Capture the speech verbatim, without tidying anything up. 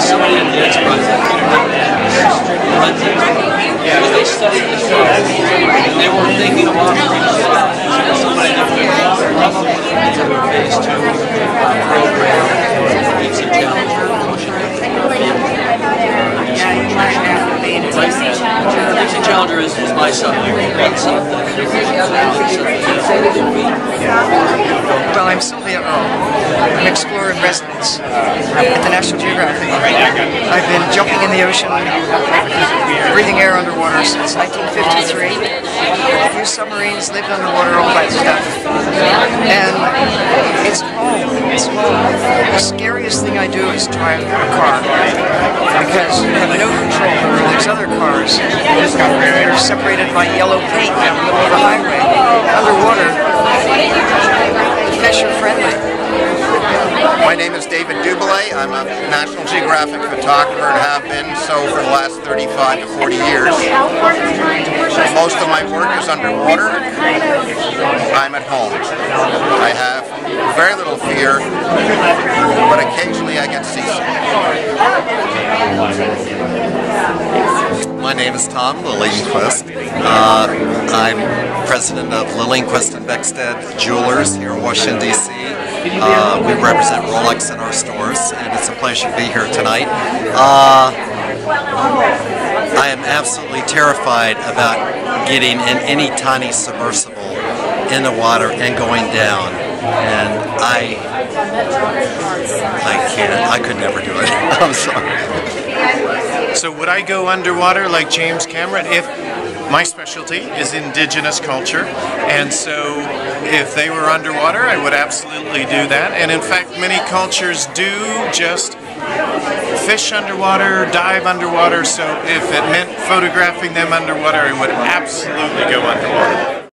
somebody in this project. But as they studied this film, they were thinking of offering somebody that would probably into a phase two program, Deep Sea Challenger, Ocean Deep Sea Challenger is, is my subject. Well, I'm Sylvia Earle. I'm an explorer in residence at the National Geographic. I've been jumping in the ocean, breathing air underwater since nineteen fifty-three. A few submarines, lived underwater, all that stuff. And it's home. It's home. The scariest thing I do is drive a car because you have no control over these other cars. They're separated by yellow paint down the middle of the highway. Underwater, fish are friendly. My name is David Duboulay. I'm a National Geographic photographer and have been so for the last thirty-five to forty years. Most of my work is underwater. I'm at home. I have very little fear, but occasionally I get seasick. My name is Tom Lillienquist. Uh, I'm president of Lillienquist and Beckstead Jewelers here in Washington, D C Uh, we represent Rolex in our stores, and it's a pleasure to be here tonight. Uh, I am absolutely terrified about getting in any tiny submersible in the water and going down, and I, I can't, I could never do it. I'm sorry. So would I go underwater like James Cameron? If my specialty is indigenous culture, and so if they were underwater, I would absolutely do that. And in fact, many cultures do just fish underwater, dive underwater, so if it meant photographing them underwater, I would absolutely go underwater.